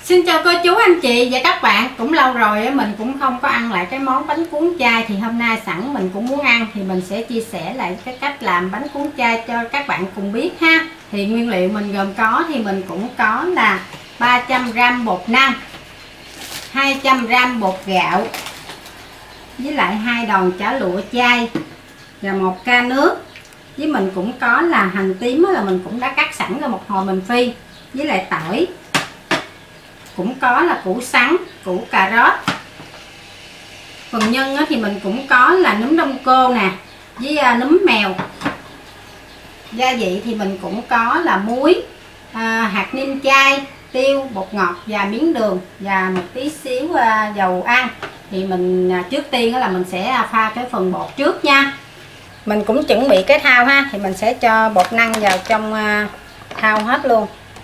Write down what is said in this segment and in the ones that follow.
Xin chào cô chú anh chị và các bạn. Cũng lâu rồi mình cũng không có ăn lại cái món bánh cuốn chay, thì hôm nay sẵn mình cũng muốn ăn thì mình sẽ chia sẻ lại cái cách làm bánh cuốn chay cho các bạn cùng biết ha. Thì nguyên liệu mình gồm có thì mình cũng có là 300g bột năng, 200g bột gạo, với lại 2 đòn chả lụa chay và 1 ca nước. Với mình cũng có là hành tím là mình cũng đã cắt sẵn rồi một hồi mình phi, với lại tỏi. Cũng có là củ sắn, củ cà rốt. Phần nhân thì mình cũng có là nấm đông cô nè, với nấm mèo. Gia vị thì mình cũng có là muối, hạt nêm chay, tiêu, bột ngọt và miếng đường và một tí xíu dầu ăn. Thì mình trước tiên là mình sẽ pha cái phần bột trước nha. Mình cũng chuẩn bị cái thau ha, thì mình sẽ cho bột năng vào trong thau hết luôn.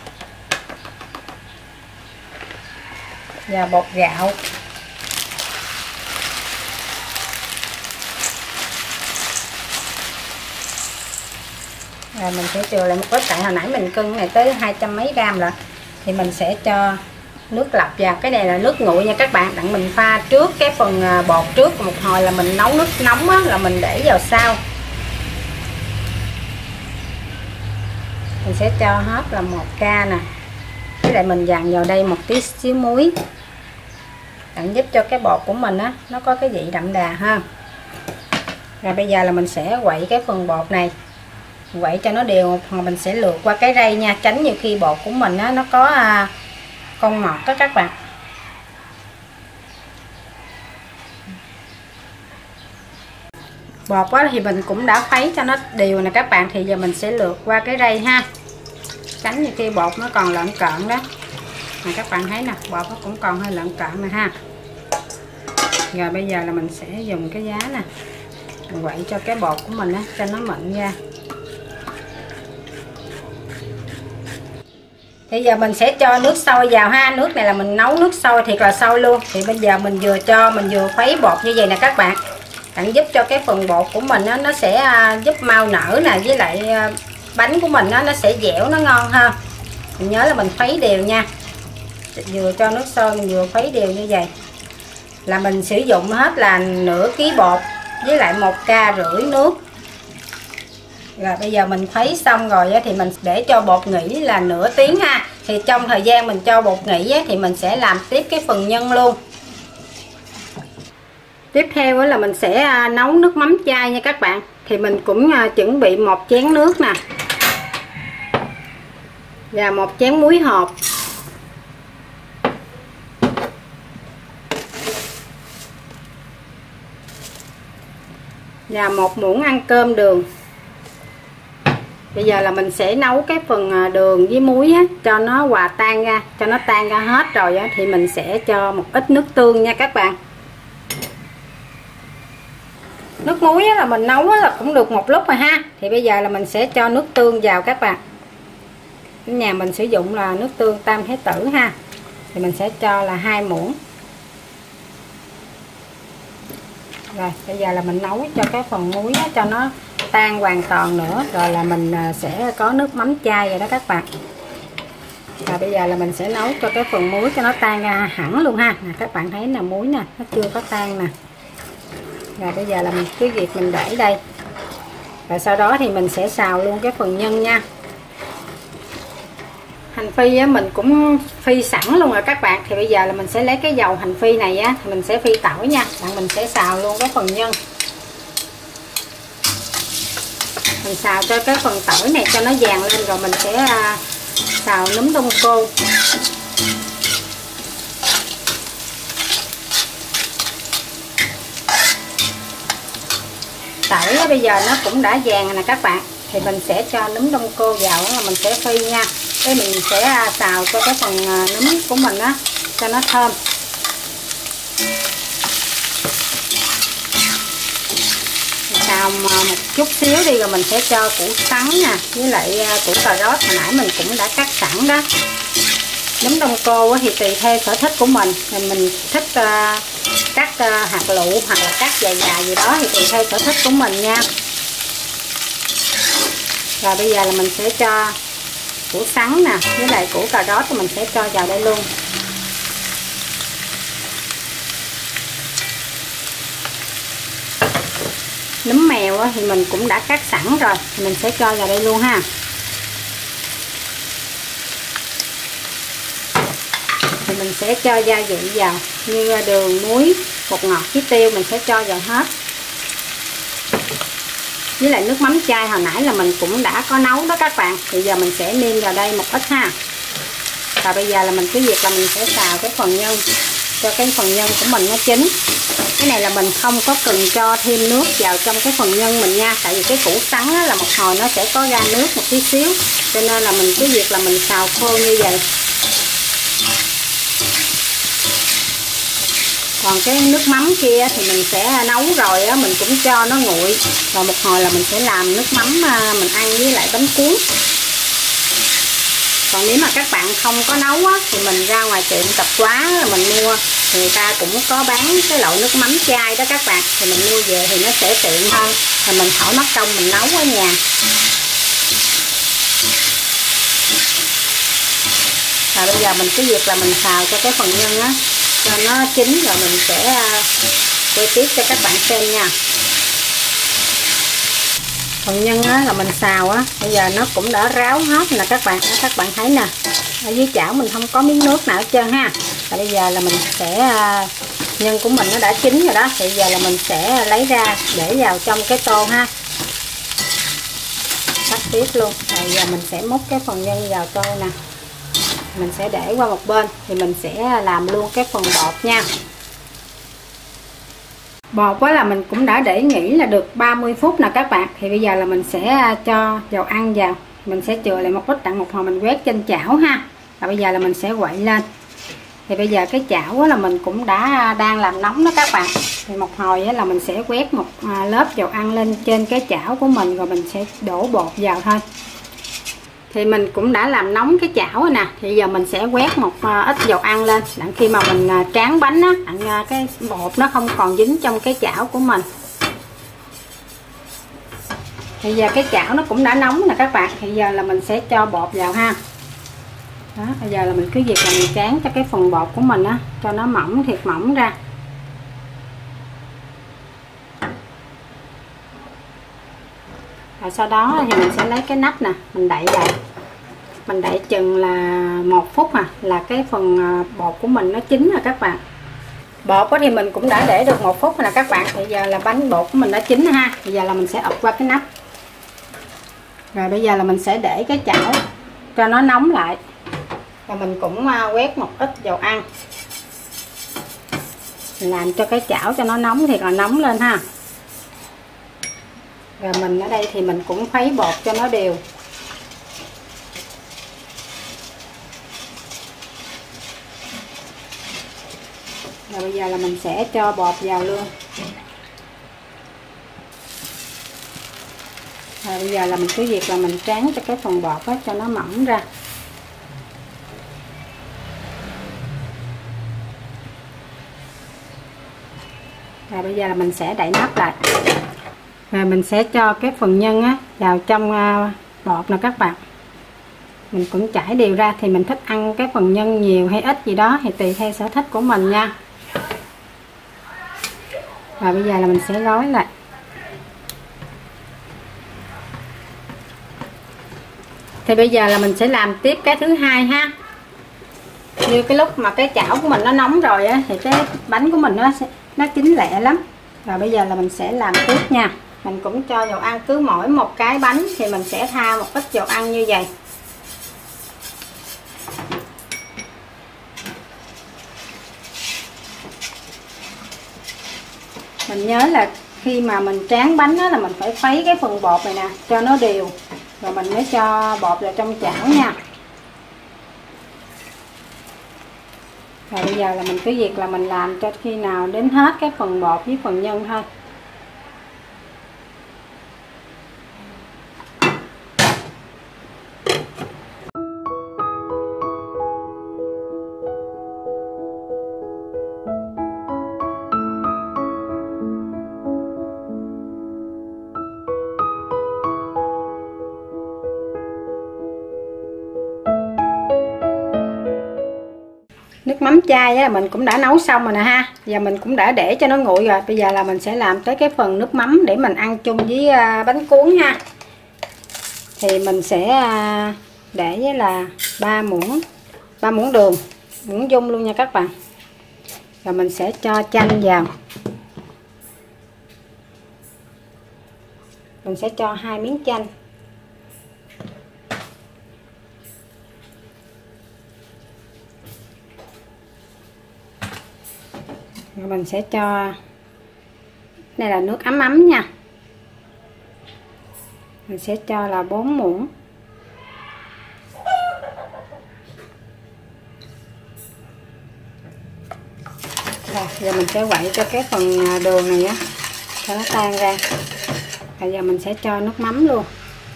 Và bột gạo. Rồi mình sẽ chừa lại một ít, tại hồi nãy mình cân này tới 200 mấy gram rồi. Thì mình sẽ cho nước lọc vào. Cái này là nước nguội nha các bạn. Đặng mình pha trước cái phần bột trước, một hồi là mình nấu nước nóng á, là mình để vào sau. Mình sẽ cho hết là 1 ca nè. Với lại mình dằn vào đây một tí xíu muối, đặng giúp cho cái bột của mình á nó có cái vị đậm đà hơn. Rồi bây giờ là mình sẽ quậy cái phần bột này, quậy cho nó đều, hoặc mình sẽ lượt qua cái rây nha, tránh nhiều khi bột của mình á nó có con ngọt đó các bạn. Bột á thì mình cũng đã khuấy cho nó đều nè các bạn. Thì giờ mình sẽ lượt qua cái rây ha, tránh như khi bột nó còn lợn cợn đó. Mà các bạn thấy nè, bột nó cũng còn hơi lợn cợn nè ha. Rồi bây giờ là mình sẽ dùng cái giá nè, mình quậy cho cái bột của mình á cho nó mịn ra. Thì giờ mình sẽ cho nước sôi vào ha. Nước này là mình nấu nước sôi thiệt là sôi luôn. Thì bây giờ mình vừa cho, mình vừa khuấy bột như vậy nè các bạn, đặng giúp cho cái phần bột của mình á, nó sẽ giúp mau nở nè, với lại bánh của mình á, nó sẽ dẻo, nó ngon hơn. Mình nhớ là mình khuấy đều nha, vừa cho nước sôi mình vừa khuấy đều như vậy. Là mình sử dụng hết là nửa ký bột với lại 1,5 ca nước. Rồi bây giờ mình khuấy xong rồi thì mình để cho bột nghỉ là nửa tiếng ha. Thì trong thời gian mình cho bột nghỉ thì mình sẽ làm tiếp cái phần nhân luôn. Tiếp theo là mình sẽ nấu nước mắm chay nha các bạn. Thì mình cũng chuẩn bị 1 chén nước nè, và 1 chén muối hộp, và 1 muỗng ăn cơm đường. Bây giờ là mình sẽ nấu cái phần đường với muối á, cho nó hòa tan ra, cho nó tan ra hết rồi á, thì mình sẽ cho một ít nước tương nha các bạn. Nước muối á, là mình nấu á, là cũng được một lúc rồi ha. Thì bây giờ là mình sẽ cho nước tương vào các bạn. Nhà mình sử dụng là nước tương Tam Thái Tử ha. Thì mình sẽ cho là 2 muỗng. Rồi bây giờ là mình nấu cho cái phần muối á, cho nó tan hoàn toàn nữa, rồi là mình sẽ có nước mắm chay rồi đó các bạn. Và bây giờ là mình sẽ nấu cho cái phần muối cho nó tan ra hẳn luôn ha. Nè, các bạn thấy là muối nè, nó chưa có tan nè. Rồi bây giờ là mình cứ việc mình để đây. Rồi sau đó thì mình sẽ xào luôn cái phần nhân nha. Hành phi á, mình cũng phi sẵn luôn rồi các bạn. Thì bây giờ là mình sẽ lấy cái dầu hành phi này á, mình sẽ phi tỏi nha. Bạn mình sẽ xào luôn cái phần nhân. Mình xào cho cái phần tỏi này cho nó vàng lên, rồi mình sẽ xào nấm đông cô. Tỏi bây giờ nó cũng đã vàng rồi nè các bạn. Thì mình sẽ cho nấm đông cô vào, là mình sẽ phi nha. Cái mình sẽ xào cho cái phần nấm của mình á cho nó thơm. Xào một chút xíu đi, rồi mình sẽ cho củ sắn nè, với lại củ cà rốt hồi nãy mình cũng đã cắt sẵn đó. Nấm đông cô thì tùy theo sở thích của mình. Mình thích cắt hạt lựu hoặc là cắt dài dài gì đó thì tùy theo sở thích của mình nha. Rồi bây giờ là mình sẽ cho củ sắn nè, với lại củ cà rốt thì mình sẽ cho vào đây luôn. nấm mèo thì mình cũng đã cắt sẵn rồi, mình sẽ cho vào đây luôn ha. Thì mình sẽ cho gia vị vào như đường, muối, bột ngọt với tiêu, mình sẽ cho vào hết. Với lại nước mắm chai hồi nãy là mình cũng đã có nấu đó các bạn. Bây giờ mình sẽ nêm vào đây một ít ha. Và bây giờ là mình cứ việc là mình sẽ xào cái phần nhân cho cái phần nhân của mình nó chín. Cái này là mình không có cần cho thêm nước vào trong cái phần nhân mình nha, tại vì cái củ sắn là một hồi nó sẽ có ra nước một tí xíu, cho nên là mình cứ việc là mình xào khô như vậy. Còn cái nước mắm kia thì mình sẽ nấu rồi á, mình cũng cho nó nguội, rồi một hồi là mình sẽ làm nước mắm mình ăn với lại bánh cuốn. Còn nếu mà các bạn không có nấu á, thì mình ra ngoài tiệm tạp hóa mình mua, người ta cũng có bán cái loại nước mắm chai đó các bạn, thì mình mua về thì nó sẽ tiện hơn, và mình khỏi mất công mình nấu ở nhà. Và bây giờ mình cứ việc là mình xào cho cái phần nhân á cho nó chín, rồi mình sẽ quay tiếp cho các bạn xem nha. Phần nhân á là mình xào á, bây giờ nó cũng đã ráo hết nè các bạn thấy nè, ở dưới chảo mình không có miếng nước nào hết trơn ha. Và bây giờ là mình sẽ nhân của mình nó đã chín rồi đó, thì giờ là mình sẽ lấy ra để vào trong cái tô ha, tắt bếp luôn. Rồi giờ mình sẽ múc cái phần nhân vào tô nè, mình sẽ để qua một bên, thì mình sẽ làm luôn cái phần bột nha. Bột á là mình cũng đã để nghỉ là được 30 phút nè các bạn. Thì bây giờ là mình sẽ cho dầu ăn vào, mình sẽ chừa lại một ít, đặng một hồi mình quét trên chảo ha. Và bây giờ là mình sẽ quậy lên. Thì bây giờ cái chảo á là mình cũng đang làm nóng đó các bạn. Thì một hồi á là mình sẽ quét một lớp dầu ăn lên trên cái chảo của mình, rồi mình sẽ đổ bột vào thôi. Thì mình cũng đã làm nóng cái chảo rồi nè, thì giờ mình sẽ quét một ít dầu ăn lên, đặng khi mà mình tráng bánh á, đặng cái bột nó không còn dính trong cái chảo của mình. Thì giờ cái chảo nó cũng đã nóng nè các bạn, thì giờ là mình sẽ cho bột vào ha. Đó, bây giờ là mình cứ việc là mình tráng cho cái phần bột của mình á cho nó mỏng thiệt mỏng ra. Rồi sau đó thì mình sẽ lấy cái nắp nè, mình đậy lại, mình đậy chừng là 1 phút là cái phần bột của mình nó chín rồi các bạn. Bột thì mình cũng đã để được 1 phút rồi nè các bạn. Thì giờ là bánh bột của mình đã chín ha. Bây giờ là mình sẽ ụp qua cái nắp. Rồi bây giờ là mình sẽ để cái chảo cho nó nóng lại, và mình cũng quét một ít dầu ăn, mình làm cho cái chảo cho nó nóng thiệt là nóng lên ha. Rồi mình ở đây thì mình cũng khuấy bột cho nó đều. Rồi bây giờ là mình sẽ cho bột vào luôn. Rồi bây giờ là mình cứ việc là mình tráng cho cái phần bột á cho nó mỏng ra. Rồi bây giờ là mình sẽ đậy nắp lại. Rồi mình sẽ cho cái phần nhân á vào trong bột nè các bạn. Mình cũng chảy đều ra, thì mình thích ăn cái phần nhân nhiều hay ít gì đó thì tùy theo sở thích của mình nha. Và bây giờ là mình sẽ gói lại. Thì bây giờ là mình sẽ làm tiếp cái thứ hai ha. Như cái lúc mà cái chảo của mình nó nóng rồi á, thì cái bánh của mình nó chín lẹ lắm. Và bây giờ là mình sẽ làm tiếp nha. Mình cũng cho dầu ăn, cứ mỗi một cái bánh thì mình sẽ tha một ít dầu ăn như vậy. Mình nhớ là khi mà mình tráng bánh đó là mình phải khuấy cái phần bột này nè cho nó đều, rồi mình mới cho bột vào trong chảo nha. Rồi bây giờ là mình cứ việc là mình làm cho khi nào đến hết cái phần bột với phần nhân thôi. Nước mắm chai á, mình cũng đã nấu xong rồi nè ha. Giờ mình cũng đã để cho nó nguội rồi. Bây giờ là mình sẽ làm tới cái phần nước mắm để mình ăn chung với bánh cuốn ha. Thì mình sẽ để với là 3 muỗng đường, muỗng dung luôn nha các bạn. Rồi mình sẽ cho chanh vào. Mình sẽ cho 2 miếng chanh. Rồi mình sẽ cho, đây là nước ấm ấm nha, mình sẽ cho là 4 muỗng. Rồi giờ mình sẽ quậy cho cái phần đường này á cho nó tan ra. Bây giờ mình sẽ cho nước mắm luôn.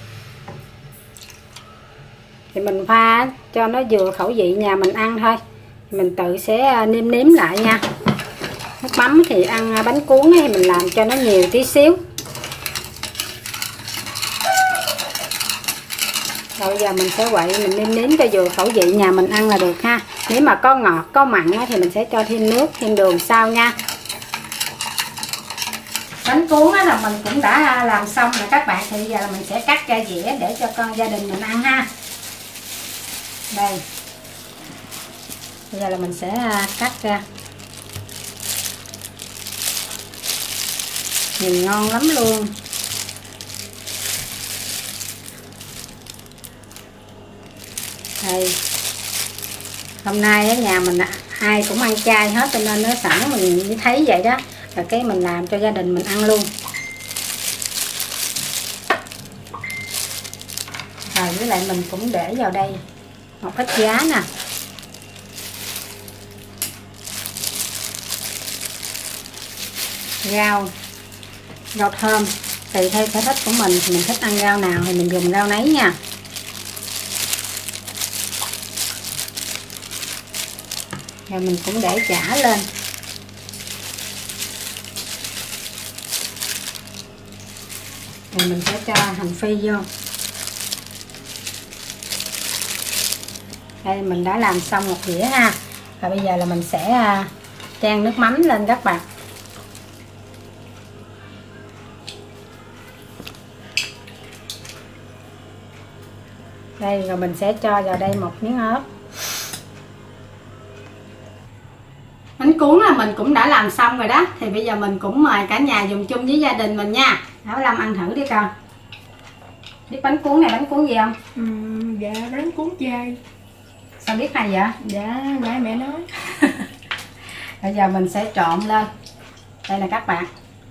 Thì mình pha cho nó vừa khẩu vị nhà mình ăn thôi, mình tự sẽ nêm lại nha. Nước mắm thì ăn bánh cuốn thì mình làm cho nó nhiều tí xíu. Rồi bây giờ mình sẽ quậy, mình nêm cho vừa khẩu vị nhà mình ăn là được ha. Nếu mà có ngọt có mặn thì mình sẽ cho thêm nước thêm đường sau nha. Bánh cuốn là mình cũng đã làm xong rồi các bạn. Thì bây giờ là mình sẽ cắt ra dĩa để cho con gia đình mình ăn ha. Đây, bây giờ là mình sẽ cắt ra. Nhìn ngon lắm luôn. Đây, hôm nay ở nhà mình ai cũng ăn chay hết cho nên nó sẵn mình thấy vậy đó, rồi cái mình làm cho gia đình mình ăn luôn. Rồi với lại mình cũng để vào đây một ít giá nè, rau thơm tùy theo sở thích của mình, thì mình thích ăn rau nào thì mình dùng rau nấy nha. Rồi mình cũng để chả lên. Rồi mình sẽ cho hành phi vô. Đây mình đã làm xong một dĩa ha. Và bây giờ là mình sẽ chan nước mắm lên các bạn. Đây rồi mình sẽ cho vào đây một miếng ớt. Bánh cuốn là mình cũng đã làm xong rồi đó. Thì bây giờ mình cũng mời cả nhà dùng chung với gia đình mình nha. Thảo Lâm ăn thử đi con. Biết bánh cuốn này bánh cuốn gì không? Dạ bánh cuốn chay. Sao biết hay vậy? Dạ nãy mẹ nói. Bây giờ mình sẽ trộn lên. Đây là các bạn.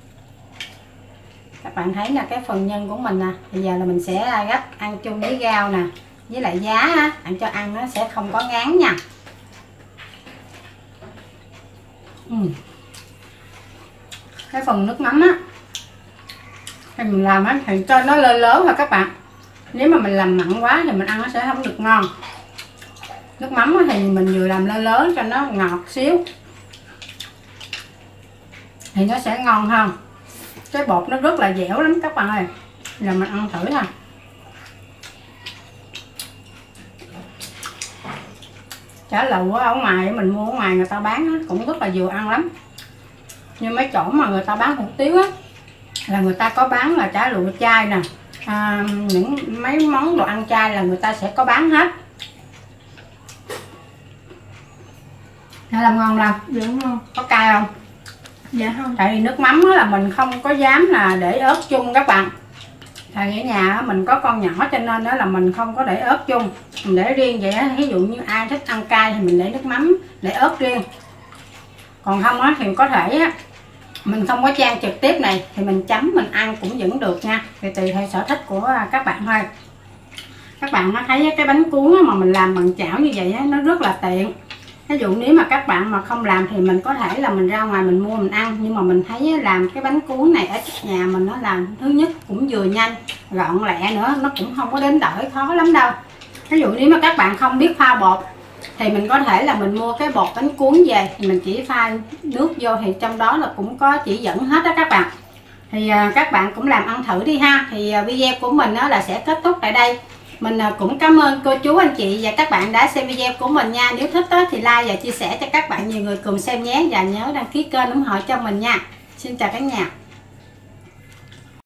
Các bạn thấy là cái phần nhân của mình nè. Bây giờ là mình sẽ gấp ăn chung với rau nè, với lại giá á, ăn cho ăn nó sẽ không có ngán nha. Cái phần nước mắm á thì mình làm á thì cho nó lớn lớn thôi các bạn. Nếu mà mình làm mặn quá thì mình ăn nó sẽ không được ngon. Nước mắm á thì mình vừa làm lớn lớn cho nó ngọt xíu thì nó sẽ ngon hơn. Cái bột nó rất là dẻo lắm các bạn ơi. Giờ mình ăn thử thôi. Chả lụ ở ngoài mình mua ở ngoài người ta bán cũng rất là vừa ăn lắm. Nhưng mấy chỗ mà người ta bán hủ tiếu á là người ta có bán là chả lụa chay nè, những mấy món đồ ăn chay là người ta sẽ có bán hết. Nó làm ngon không? Dạ ngon. Có cay không? Dạ không. Tại vì nước mắm là mình không có dám là để ớt chung các bạn. Tại ở nhà mình có con nhỏ cho nên đó là mình không có để ớt chung, mình để riêng vậy á. Ví dụ như ai thích ăn cay thì mình để nước mắm, để ớt riêng. Còn không á thì có thể á mình không có chan trực tiếp này thì mình chấm mình ăn cũng vẫn được nha. Thì tùy theo sở thích của các bạn thôi. Các bạn nó thấy cái bánh cuốn mà mình làm bằng chảo như vậy á, nó rất là tiện. Ví dụ nếu mà các bạn mà không làm thì mình có thể là mình ra ngoài mình mua mình ăn. Nhưng mà mình thấy làm cái bánh cuốn này ở nhà mình nó làm thứ nhất cũng vừa nhanh gọn lẹ nữa, nó cũng không có đến đổi khó lắm đâu. Ví dụ nếu mà các bạn không biết pha bột thì mình có thể là mình mua cái bột bánh cuốn về thì mình chỉ pha nước vô thì trong đó là cũng có chỉ dẫn hết đó các bạn. Thì các bạn cũng làm ăn thử đi ha. Thì video của mình đó là sẽ kết thúc tại đây. Mình cũng cảm ơn cô chú anh chị và các bạn đã xem video của mình nha. Nếu thích thì like và chia sẻ cho các bạn nhiều người cùng xem nhé. Và nhớ đăng ký kênh ủng hộ cho mình nha. Xin chào cả nhà.